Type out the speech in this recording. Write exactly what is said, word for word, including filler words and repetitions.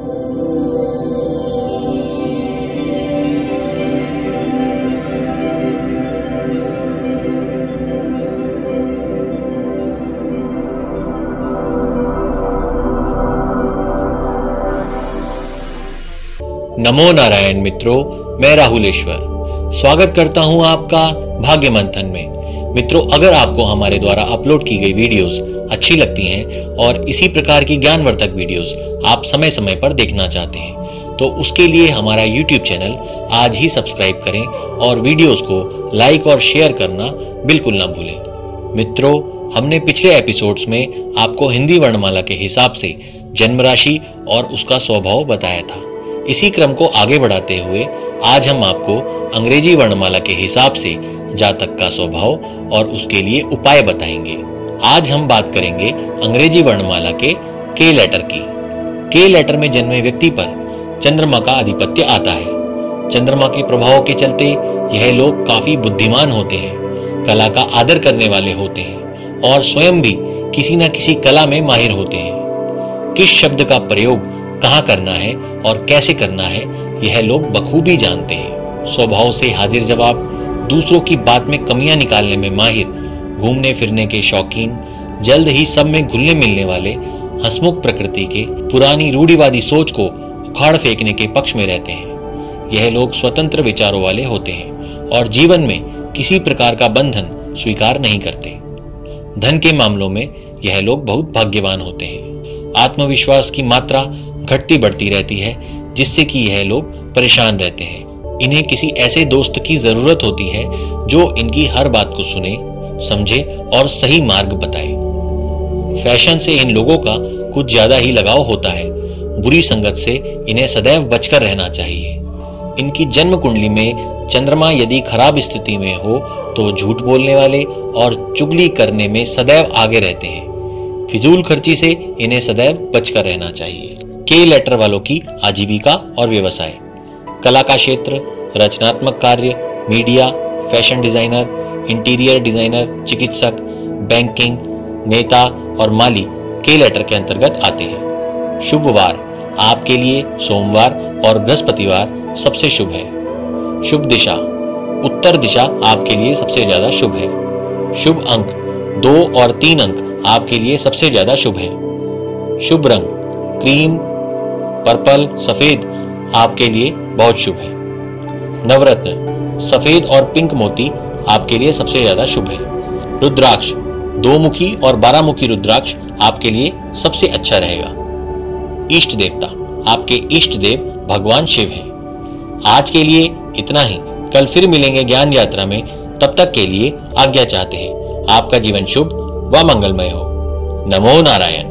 नमो नारायण मित्रों, मैं राहुलेश्वर स्वागत करता हूं आपका भाग्य मंथन में। मित्रों, अगर आपको हमारे द्वारा अपलोड की गई वीडियोस अच्छी लगती हैं और इसी प्रकार की ज्ञानवर्धक वीडियोस आप समय समय पर देखना चाहते हैं तो उसके लिए हमारा यूट्यूब चैनल आज ही सब्सक्राइब करें और वीडियोस को लाइक और शेयर करना बिल्कुल ना भूलें। मित्रों, हमने पिछले एपिसोड्स में आपको हिंदी वर्णमाला के हिसाब से जन्म राशि और उसका स्वभाव बताया था। इसी क्रम को आगे बढ़ाते हुए आज हम आपको अंग्रेजी वर्णमाला के हिसाब से जातक का स्वभाव और उसके लिए उपाय बताएंगे। आज हम बात करेंगे अंग्रेजी वर्णमाला के के लेटर की। के लेटर में जन्मे व्यक्ति पर चंद्रमा का आधिपत्य आता है। चंद्रमा के प्रभाव के चलते यह लोग काफी बुद्धिमान होते हैं, कला का आदर करने वाले होते हैं और स्वयं भी किसी न किसी कला में माहिर होते हैं। किस शब्द का प्रयोग कहाँ करना है और कैसे करना है यह लोग बखूबी जानते हैं। स्वभाव से हाजिर जवाब, दूसरों की बात में कमियां निकालने में माहिर, घूमने फिरने के शौकीन, जल्द ही सब में घुलने मिलने वाले, हंसमुख प्रकृति के, पुरानी रूढ़िवादी सोच को उखाड़ फेंकने के पक्ष में रहते हैं। यह लोग स्वतंत्र विचारों वाले होते हैं और जीवन में किसी प्रकार का बंधन स्वीकार नहीं करते। धन के मामलों में यह लोग बहुत भाग्यवान होते हैं। आत्मविश्वास की मात्रा घटती बढ़ती रहती है जिससे कि यह लोग परेशान रहते हैं। इन्हें किसी ऐसे दोस्त की जरूरत होती है जो इनकी हर बात को सुने, समझे और सही मार्ग बताए। फैशन से इन लोगों का कुछ ज्यादा ही लगाव होता है। बुरी संगत से इन्हें सदैव बचकर रहना चाहिए। इनकी जन्म कुंडली में चंद्रमा यदि खराब स्थिति में हो तो झूठ बोलने वाले और चुगली करने में सदैव आगे रहते हैं। फिजूल खर्ची से इन्हें सदैव बचकर रहना चाहिए। के लेटर वालों की आजीविका और व्यवसाय, कला का क्षेत्र, रचनात्मक कार्य, media, fashion designer, interior designer, चिकित्सक, बैंकिंग, नेता और माली के लेटर के अंतर्गत आते हैं। शुभ वार आपके लिए सोमवार और बृहस्पतिवार सबसे शुभ है। शुभ दिशा उत्तर दिशा आपके लिए सबसे ज्यादा शुभ है। शुभ अंक दो और तीन अंक आपके लिए सबसे ज्यादा शुभ है। शुभ रंग क्रीम, पर्पल, सफेद आपके लिए बहुत शुभ है। नवरत्न सफेद और पिंक मोती आपके लिए सबसे ज्यादा शुभ है। रुद्राक्ष दो मुखी और बारह मुखी रुद्राक्ष आपके लिए सबसे अच्छा रहेगा। इष्ट देवता आपके इष्ट देव भगवान शिव हैं। आज के लिए इतना ही। कल फिर मिलेंगे ज्ञान यात्रा में। तब तक के लिए आज्ञा चाहते हैं। आपका जीवन शुभ व मंगलमय हो। नमो नारायण।